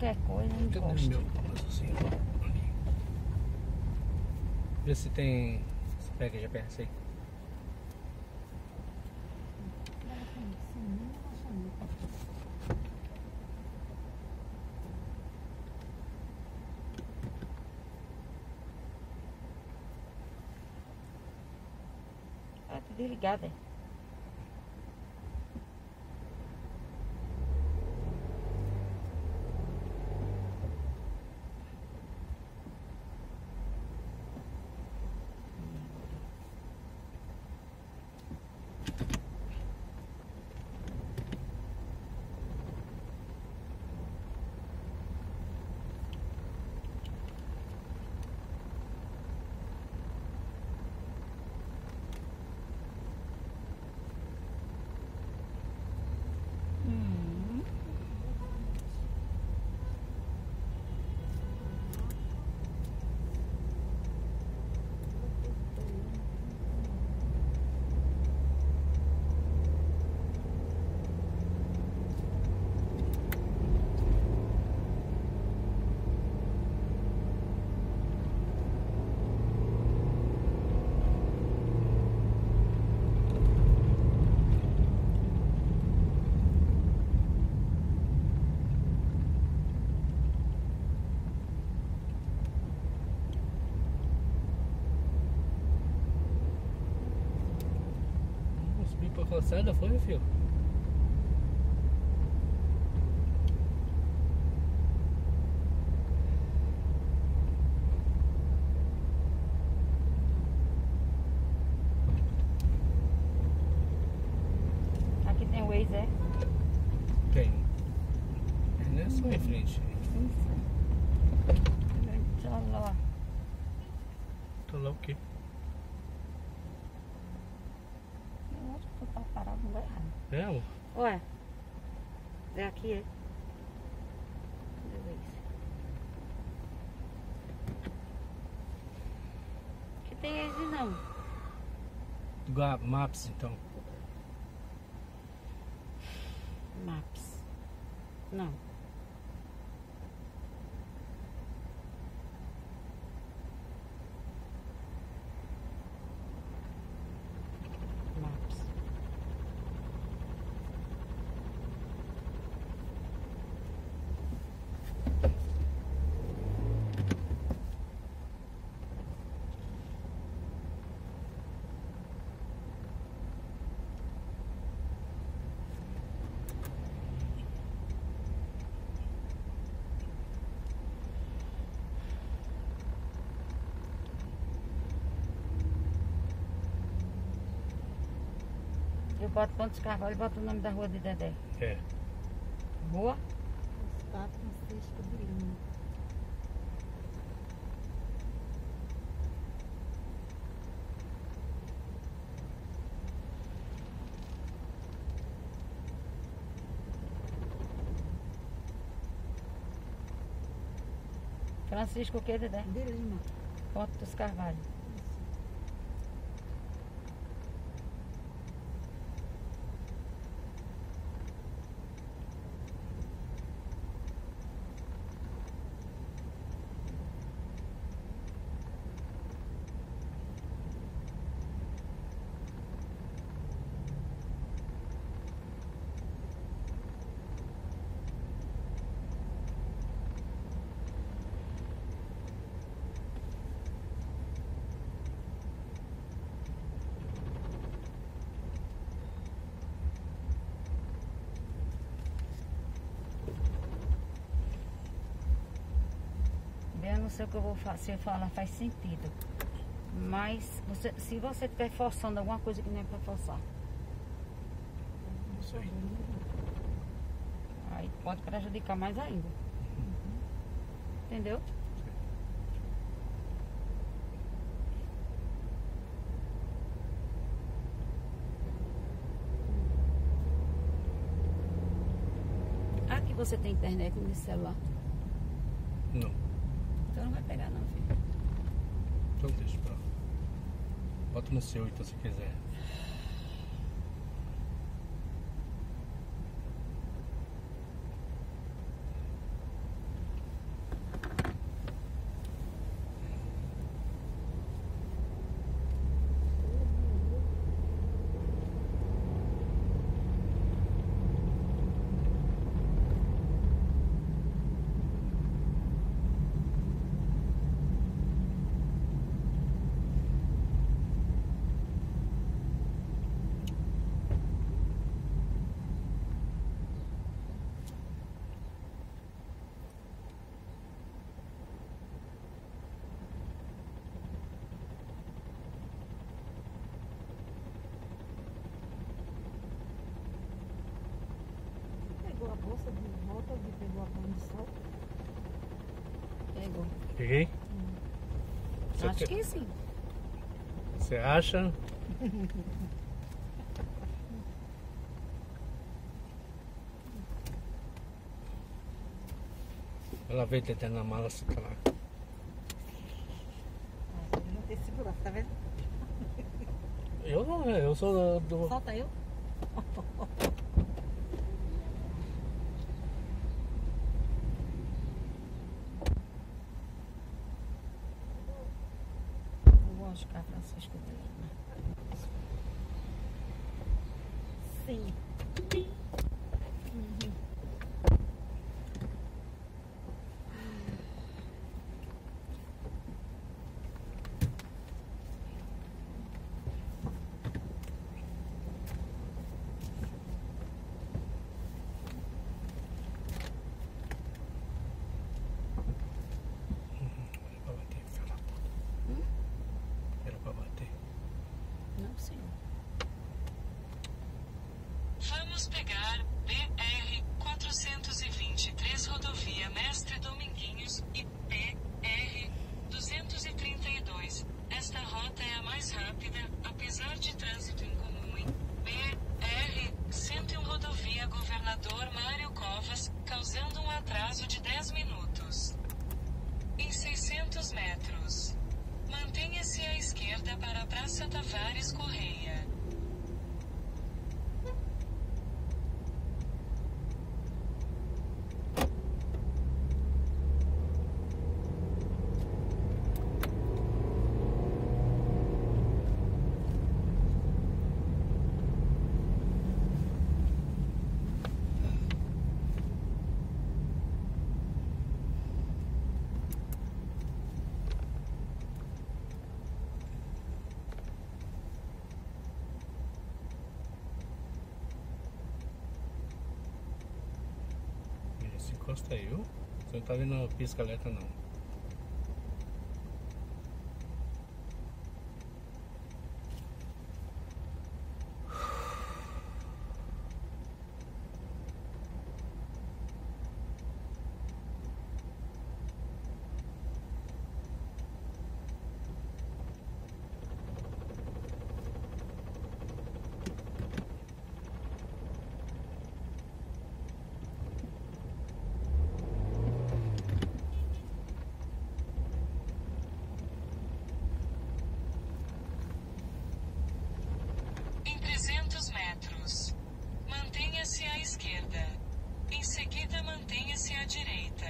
qualquer coisa, não Cadê gosto. meu assim? Ali. Vê se tem. Se pega GPS aí. Ah, tá desligada. Subir pra calçada, foi, filho? Aqui tem o Waze, é? Tem. Não é só em frente. Olha lá. Tô lá o quê? Eu acho que tu tá parado no lugar errado. É, amor? Ué, é aqui, é? Cadê o Waze? Aqui tem Waze não. Maps, então. Maps. Não. Maps. Eu boto Pontos Carvalho e boto o nome da rua de Dedé. É. Rua? Está Francisco de Lima. Francisco o quê, Dedé? De Lima. Ponto dos Carvalho. Eu não sei o que eu vou fazer, se eu falar faz sentido. Mas se você estiver forçando alguma coisa que não é pra forçar, Isso aí. aí pode prejudicar mais ainda. Entendeu? Aqui você tem internet nesse celular? Não. Então não vai pegar não, filho. Então deixa pra lá. Bota no seu então se quiser. bolsa de volta de pegou a pano de sol. Pegou. Peguei? Você Acho que sim. Você acha? Ela veio tentando na mala, você tá lá. Ele não tem segurança, tá vendo? Eu não, eu sou do... Solta eu. Eu gosto de cá, Francisco dele. Sim. Era pra bater, filho da puta. Era pra bater. Não, senhor. Vamos pegar BR 423 rodovia Mestre Dominguinhos e BR 232. Esta rota é a mais rápida, apesar de trânsito incomum em BR 101 rodovia Governador Mário Covas, causando um atraso de 10 minutos. Em 600 metros. Mantenha-se à esquerda para a Praça Tavares Correia. Esse encosta aí, viu? Você não tá vendo a pisca-alerta não. Em 300 metros. Mantenha-se à esquerda. Em seguida, mantenha-se à direita.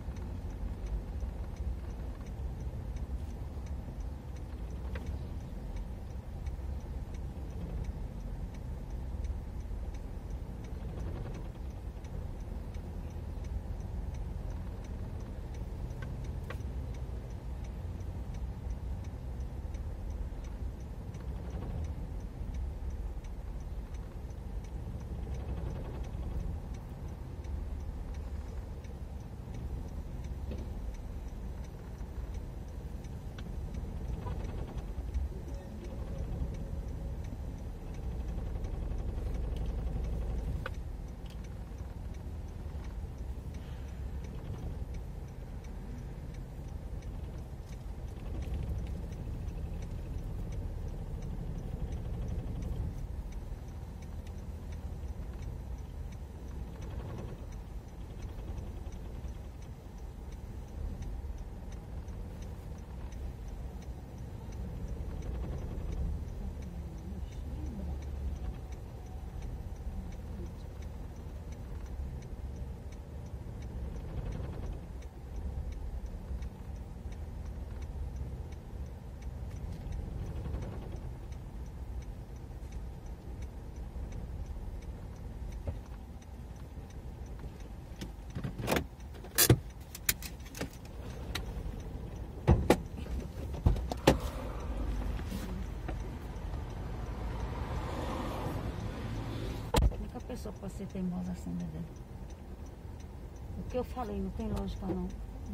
Pessoa pode ser teimosa assim, Dedé. O que eu falei não tem lógica não.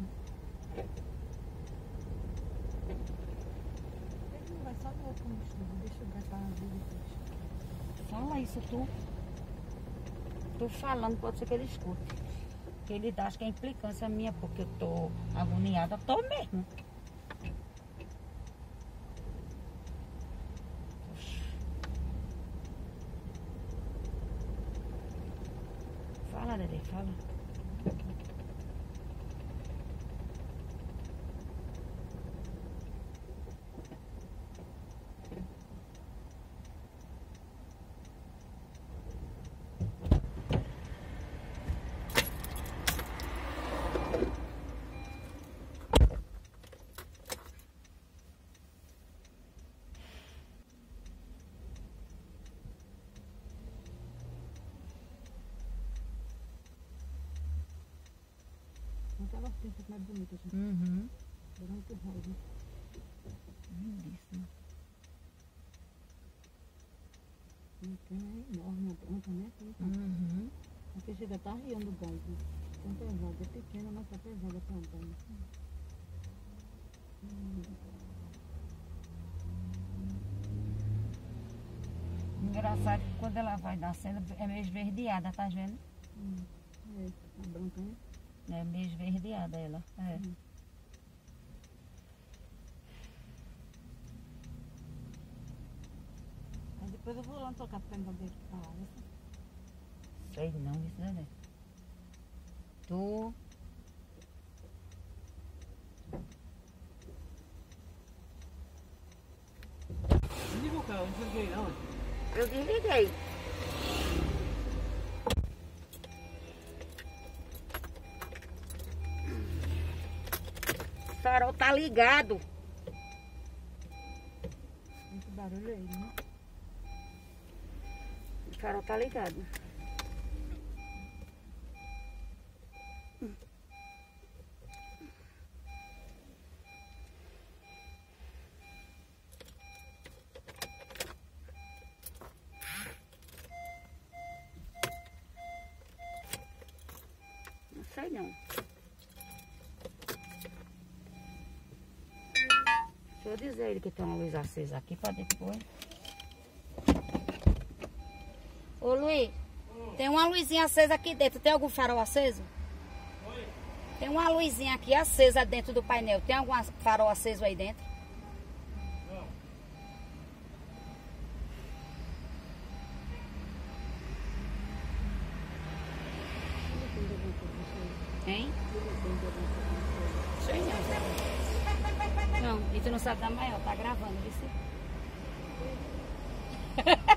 Ele não vai só no outro combustível, deixa eu gastar na vida depois. Fala isso tu. Tô falando, pode ser que ele escute. Que ele acha que é implicância minha, porque eu tô agoniada. Tô mesmo. Fala, Dedê, fala. Aquelas tintas mais bonitas, assim. Uhum. Branco e rosa. Lindíssimo. Uma cana é enorme, a branca, né? Uhum. Porque chega a estar riando o gás, né? Tão pesada, é pequena, mas tá pesada a planta, né? Engraçado que quando ela vai nascendo é meio esverdeada, tá vendo? É, a branca, né? É meio esverdeada ela. É. Aí depois eu vou lá tocar pra pegar dele pra lá, né? Sei não, isso não é. Tu. Desliga o carro, não desliguei não. Eu desliguei. O farol tá ligado. Muito barulho aí, né? O farol tá ligado. Não sei não. Deixa eu dizer ele que tem uma luz acesa aqui pra depois. Ô Luiz, tem uma luzinha acesa aqui dentro. Tem algum farol aceso? Oi? Tem uma luzinha aqui acesa dentro do painel. Tem algum farol aceso aí dentro? Não. Hein? Sei não. Não, e tu não sabe da maior, tá gravando, viu?